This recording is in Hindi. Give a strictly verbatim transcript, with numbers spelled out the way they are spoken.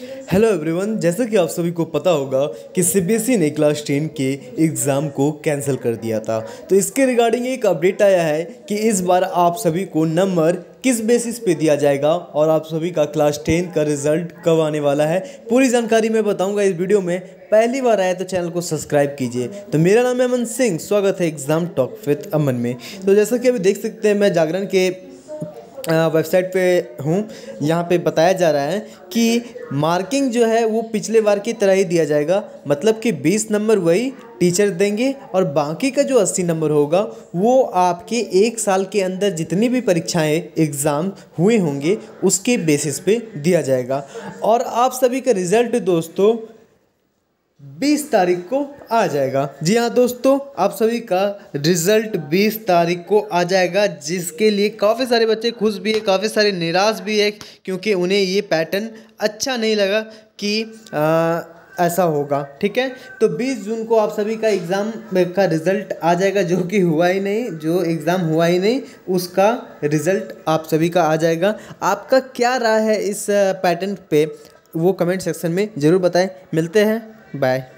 हेलो एवरीवन, जैसा कि आप सभी को पता होगा कि सीबीएसई ने क्लास टेन के एग्ज़ाम को कैंसिल कर दिया था। तो इसके रिगार्डिंग एक अपडेट आया है कि इस बार आप सभी को नंबर किस बेसिस पे दिया जाएगा और आप सभी का क्लास टेन का रिजल्ट कब आने वाला है, पूरी जानकारी मैं बताऊंगा इस वीडियो में। पहली बार आए तो चैनल को सब्सक्राइब कीजिए। तो मेरा नाम है अमन सिंह, स्वागत है एग्ज़ाम टॉक विद अमन में। तो जैसा कि अभी देख सकते हैं, मैं जागरण के वेबसाइट पे हूँ। यहाँ पे बताया जा रहा है कि मार्किंग जो है वो पिछले बार की तरह ही दिया जाएगा, मतलब कि बीस नंबर वही टीचर देंगे और बाकी का जो अस्सी नंबर होगा वो आपके एक साल के अंदर जितनी भी परीक्षाएं एग्ज़ाम हुए होंगे उसके बेसिस पे दिया जाएगा। और आप सभी का रिज़ल्ट दोस्तों बीस तारीख को आ जाएगा। जी हाँ दोस्तों, आप सभी का रिजल्ट बीस तारीख को आ जाएगा, जिसके लिए काफ़ी सारे बच्चे खुश भी है, काफ़ी सारे निराश भी है, क्योंकि उन्हें ये पैटर्न अच्छा नहीं लगा कि आ, ऐसा होगा। ठीक है, तो बीस जून को आप सभी का एग्ज़ाम का रिज़ल्ट आ जाएगा, जो कि हुआ ही नहीं, जो एग्ज़ाम हुआ ही नहीं उसका रिज़ल्ट आप सभी का आ जाएगा। आपका क्या राय है इस पैटर्न पे, वो कमेंट सेक्शन में ज़रूर बताएं। मिलते हैं, बाय।